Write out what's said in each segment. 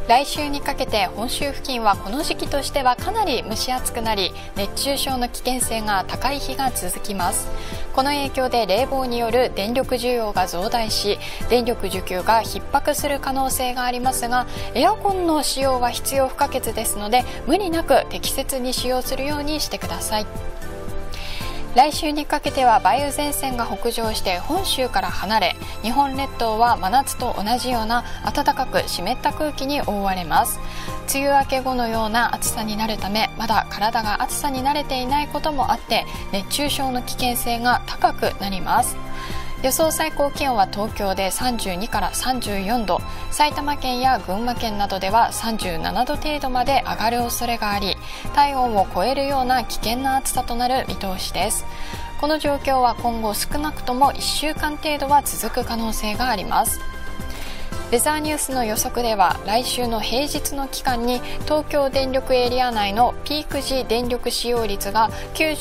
来週にかけて本州付近はこの時期としてはかなり蒸し暑くなり、熱中症の危険性が高い日が続きます。この影響で冷房による電力需要が増大し、電力需給が逼迫する可能性がありますが、エアコンの使用は必要不可欠ですので、無理なく適切に使用するようにしてください。来週にかけては梅雨前線が北上して本州から離れ、日本列島は真夏と同じような暖かく湿った空気に覆われます。梅雨明け後のような暑さになるため、まだ体が暑さに慣れていないこともあって、熱中症の危険性が高くなります。予想最高気温は東京で32から34度、埼玉県や群馬県などでは37度程度まで上がる恐れがあり、体温を超えるような危険な暑さとなる見通しです。この状況は今後少なくとも1週間程度は続く可能性があります。ウェザーニュースの予測では、来週の平日の期間に東京電力エリア内のピーク時電力使用率が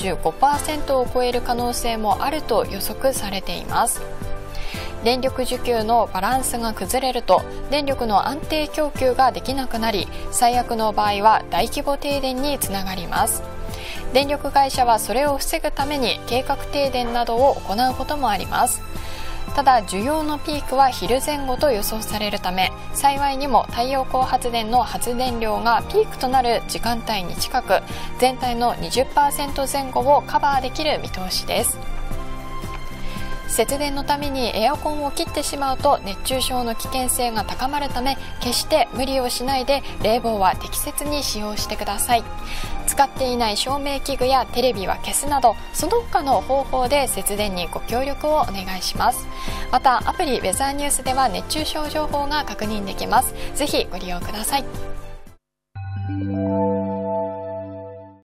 95% を超える可能性もあると予測されています。電力需給のバランスが崩れると、電力の安定供給ができなくなり、最悪の場合は大規模停電につながります。電力会社はそれを防ぐために計画停電などを行うこともあります。ただ、需要のピークは昼前後と予想されるため、幸いにも太陽光発電の発電量がピークとなる時間帯に近く、全体の 20% 前後をカバーできる見通しです。節電のためにエアコンを切ってしまうと熱中症の危険性が高まるため、決して無理をしないで冷房は適切に使用してください。使っていない照明器具やテレビは消すなど、その他の方法で節電にご協力をお願いします。またアプリウェザーニュースでは熱中症情報が確認できます。ぜひご利用ください。